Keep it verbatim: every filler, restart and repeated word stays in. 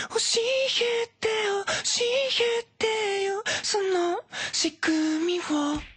えてよ教えてよその仕組みを